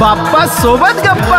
बाप्पा सोबत गप्पा।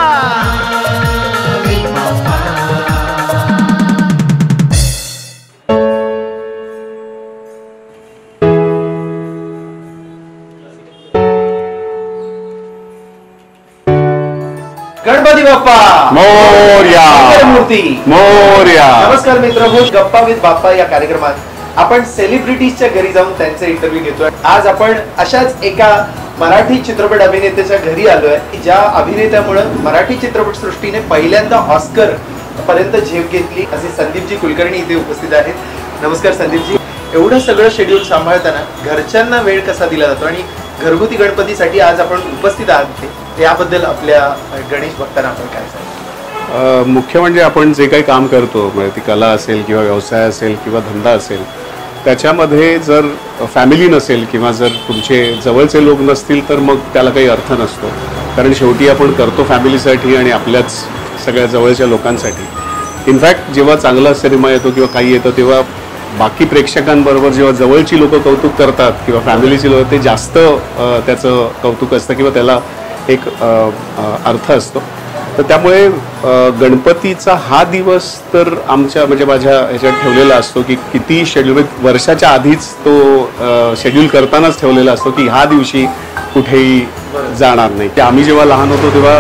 गणपती बाप्पा मोरया, मूर्ती मोरया। नमस्कार मित्रांनो, गप्पा विथ बाप्पा या कार्यक्रमात आपण सेलिब्रिटीजच्या घरी जाऊन त्यांचे इंटरव्ह्यू घेतोय। आज आपण अशाच एका मराठी चित्रपट अभिनेत्याच्या घरी आलोय, ज्या अभिनेत्यामुळे मराठी चित्रपट सृष्टीने पहिल्यांदा ऑस्कर पर्यंत झेप घेतली असे संदीपजी कुलकर्णी इथे उपस्थित आहेत। नमस्कार संदीपजी, एवढं सगळं शेड्यूल सांभाळताना घरच्यांना वेळ कसा दिला जातो आणि घरगुती गणपतीसाठी आज आपण उपस्थित आहात, याबद्दल आपल्या गणेश भक्तांना आपण काय सांगाल? मुख्य म्हणजे आपण जे काही काम करतो, म्हणजे ती कला असेल किंवा व्यवसाय असेल किंवा धंदा असेल, त्याच्यामध्ये जर फॅमिली नसेल किंवा जर तुमचे जवळचे लोक नसतील तर मग त्याला काही अर्थ नसतो। कारण शेवटी आपण करतो फॅमिलीसाठी आणि आपल्याच सगळ्या जवळच्या लोकांसाठी। इनफॅक्ट जेव्हा चांगला सिनेमा येतो किंवा काही येतं तेव्हा बाकी प्रेक्षकांबरोबर जेव्हा जवळची लोक कौतुक करतात किंवा फॅमिलीची लोक, ते जास्त त्याचं कौतुक असतं किंवा त्याला एक अर्थ असतो। तर त्यामुळे गणपतीचा हा दिवस तर आमच्या म्हणजे माझ्या ह्याच्यात ठेवलेला असतो की किती शेड्यूल वर्षाच्या आधीच तो शेड्यूल करतानाच ठेवलेला असतो की ह्या दिवशी कुठेही जाणार नाही। की आम्ही जेव्हा लहान होतो तेव्हा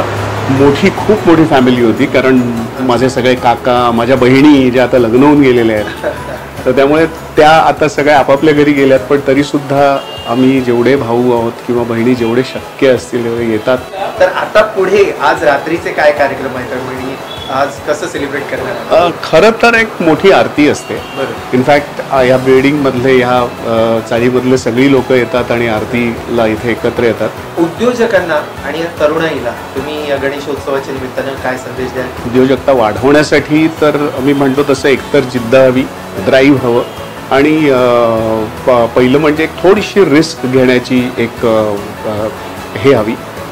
खूप मोठी फॅमिली होती, कारण माझे सगळे काका, माझ्या बहिणी ज्या आता लग्न होऊन गेलेल्या आहेत, तर त्यामुळे त्या आता सगळ्या आपापल्या घरी गेल्यात, पण तरीसुद्धा आम्ही जेवढे भाऊ आहोत किंवा बहिणी जेवढे शक्य असतील तेवढे येतात। तर आता पुढे आज रात्रीचे काय कार्यक्रम आहेत आणि आज कसं सेलिब्रेट करणार? खरं तर एक मोठी आरती असते। इनफॅक्ट या बिल्डिंगमधले ह्या चाळीमधले सगळी लोक येतात आणि आरतीला इथे एकत्र येतात। उद्योजकांना आणि तरुणाईला तुम्ही या गणेशोत्सवाच्या निमित्तानं काय संदेश द्याल? उद्योजकता वाढवण्यासाठी तर मी म्हणतो तसं एकतर जिद्द हवी, ड्राईव्ह हवं आणि पहिलं म्हणजे एक थोडीशी रिस्क घेण्याची एक हे हवी।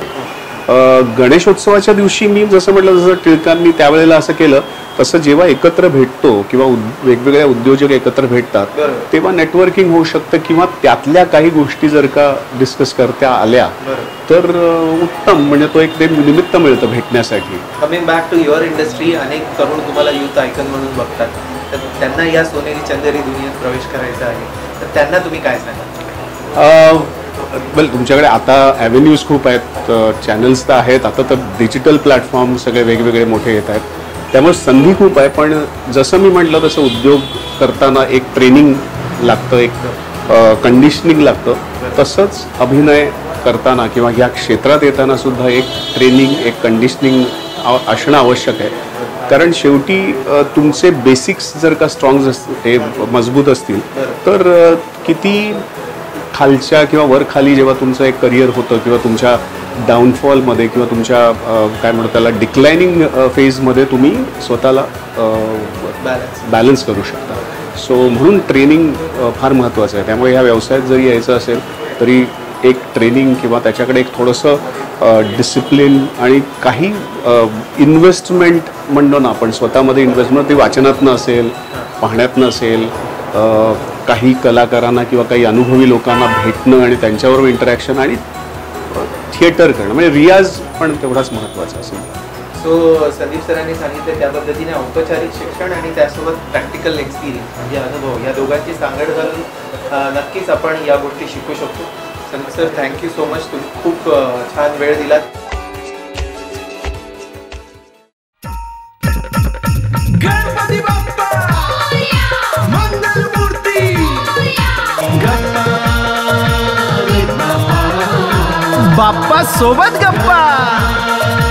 गणेशोत्सवाच्या दिवशी मी जसं म्हटलं, जसं टिळकांनी त्यावेळेला असं केलं, तसं जेव्हा एकत्र भेटतो किंवा वेगवेगळ्या उद्योजक एकत्र भेटतात तेव्हा नेटवर्किंग होऊ शकतं किंवा त्यातल्या काही गोष्टी जर का डिस्कस करता आल्या तर उत्तम, म्हणजे तो एक निमित्त मिळतं भेटण्यासाठी। Coming back to your industry, अनेक तरुण तुम्हाला युथ आयकॉन म्हणून बघतात, तर त्यांना या सोनेरी चंदेरी दुनियेत प्रवेश करायचा आहे, तर त्यांना तुम्ही काय सांगाल? वेल, तुमच्याकडे आता ॲव्हेन्यूज खूप आहेत, चॅनल्स तर आहेत, आता तर डिजिटल प्लॅटफॉर्म सगळे वेगवेगळे मोठे येत आहेत, त्यामुळे संधी खूप आहे। पण जसं मी म्हटलं तसं उद्योग करताना एक ट्रेनिंग लागतं, एक कंडिशनिंग लागतं, तसंच अभिनय करताना किंवा ह्या क्षेत्रात येताना सुद्धा एक ट्रेनिंग, एक कंडिशनिंग असणं आवश्यक आहे। कारण शेवटी तुमचे बेसिक्स जर का स्ट्रॉंग हे मजबूत असतील तर किती खालच्या किंवा वर खाली जेव्हा तुमचं एक करिअर होतं किंवा तुमच्या डाऊनफॉलमध्ये किंवा तुमच्या काय म्हणतो त्याला डिक्लायनिंग फेजमध्ये तुम्ही स्वतःला बॅलन्स करू शकता। सो म्हणून ट्रेनिंग फार महत्त्वाचं आहे। त्यामुळे ह्या व्यवसायात जरी यायचं असेल तरी एक ट्रेनिंग किंवा त्याच्याकडे एक थोडंसं डिसिप्लिन आणि काही इन्व्हेस्टमेंट म्हणतो ना आपण, स्वतःमध्ये इन्व्हेस्टमेंट, ती वाचनातनं असेल, पाहण्यातनं असेल, काही कलाकारांना किंवा काही अनुभवी लोकांना भेटणं आणि त्यांच्याबरोबर इंटरॅक्शन आणि थिएटर करणं, म्हणजे रियाज पण तेवढाच महत्त्वाचा असेल। सो संदीप सरांनी सांगितलं त्या पद्धतीने औपचारिक शिक्षण आणि त्यासोबत प्रॅक्टिकल एक्सपिरियन्स म्हणजे अनुभव, या दोघांची सांगड घालून नक्कीच आपण या गोष्टी शिकू शकतो। Sandeep sir, thank you so much, तुम्ही खूप छान वेळ दिलात। गणपती बाप्पा मंगल मूर्ती, बाप्पा सोबत गप्पा।